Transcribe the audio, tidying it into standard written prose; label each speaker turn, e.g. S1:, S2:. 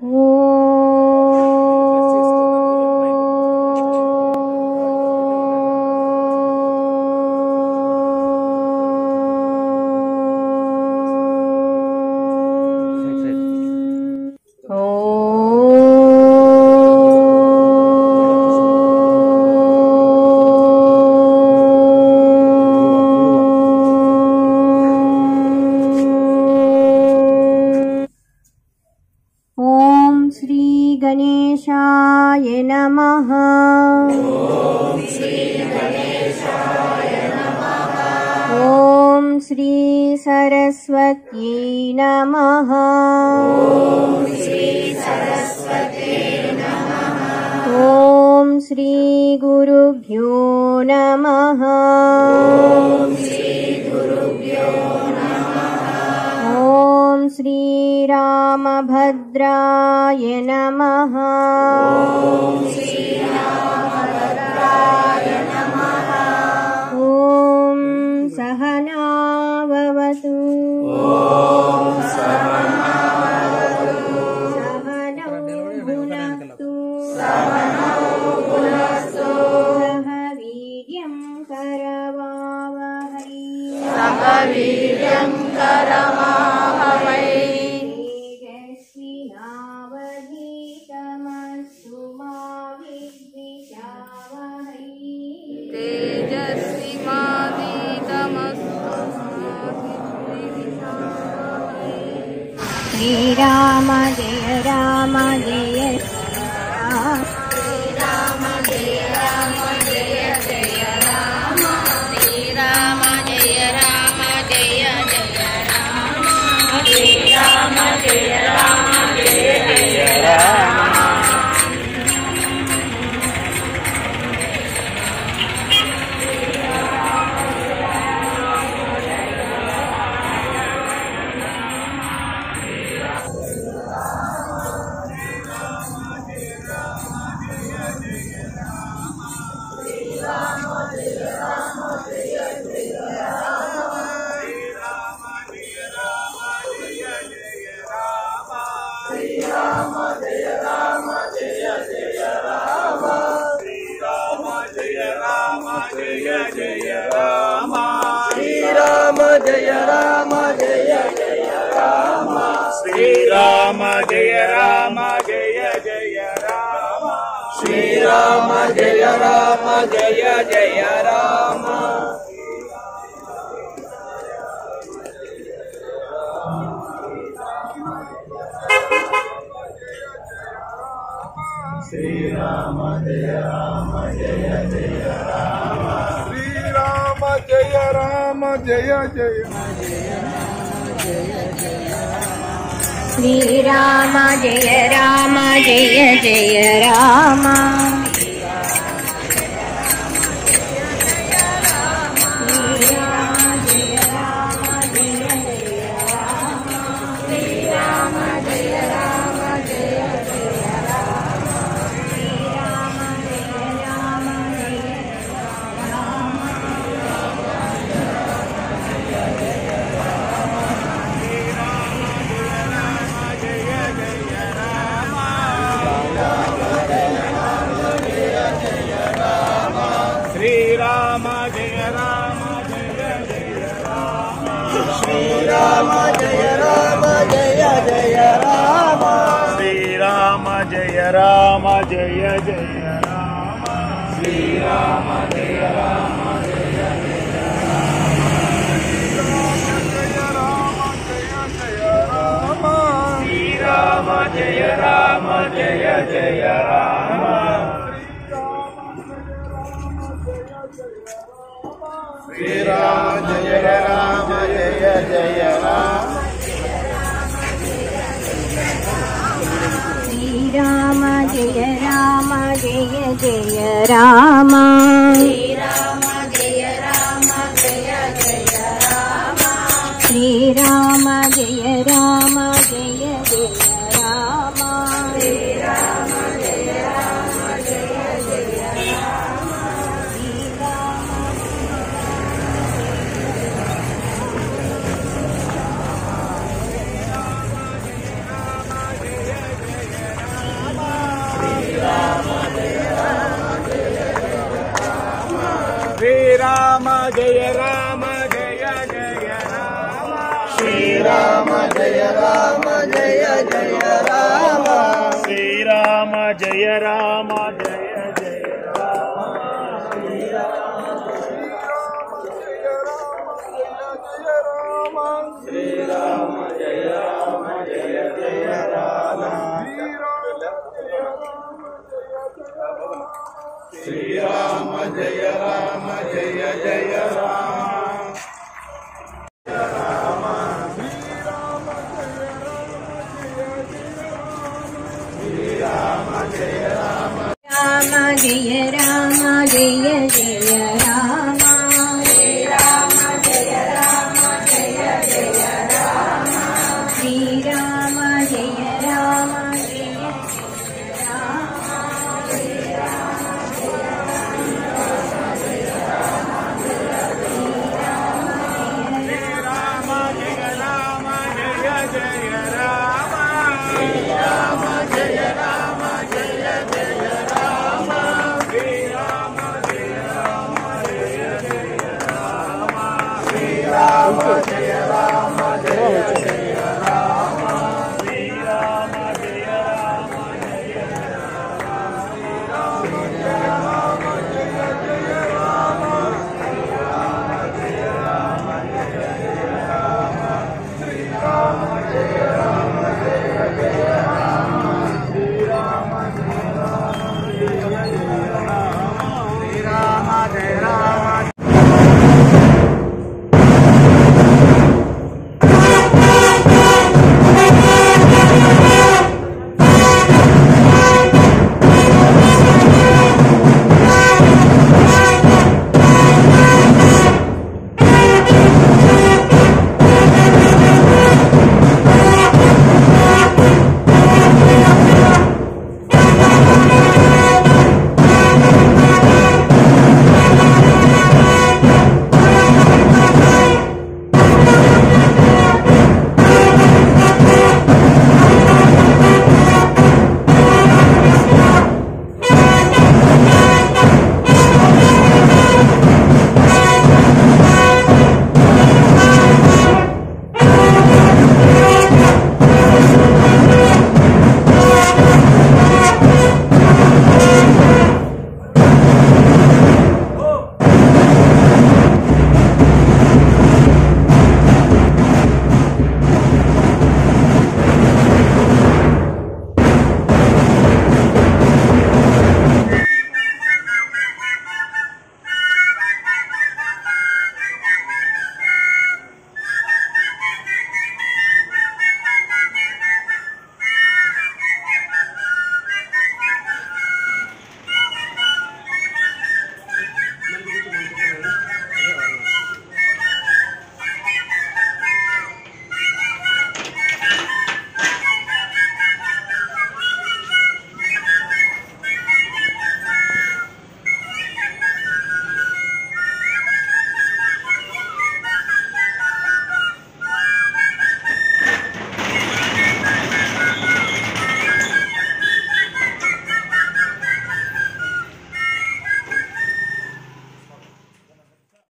S1: गणेशाय नमः। ॐ श्री सरस्वत्यै नमः। ॐ श्री गुरुभ्यो नमः। ॐ श्री रामभद्राय नमः। ॐ सहना भवतु। सहनौ भुनक्तु। सह वीर्यं करवावहै। तेजस्विनावधीतमस्तु मा विद्विषावहै। श्रीराम जय राम जय राम। श्रीराम जय राम जय जय राम। श्रीराम जय राम जय जय राम। श्रीराम जय राम जय जय राम।
S2: श्रीराम जय राम जय जय राम। श्रीराम जय राम जय जय राम। श्रीराम जय राम जय जय राम। श्रीराम जय राम जय जय।
S1: श्रीराम जय राम जय जय राम।
S2: श्रीराम जय राम जय जय राम। श्रीराम जय राम जय जय राम। श्रीराम जय राम जय जय राम। श्रीराम जय राम जय जय राम। श्रीराम जय राम जय जय राम। श्रीराम जय राम जय जय राम।
S1: श्रीराम जय राम जय जय राम। श्रीराम जय राम जय जय राम। श्रीराम जय राम जय जय राम। श्रीराम जय राम जय जय राम।
S2: जय राम जय जय राम श्रीराम जय राम जय जय राम श्रीराम जय राम जय जय राम श्रीराम जय राम जय जय राम श्रीराम जय राम जय जय राम
S1: राम जय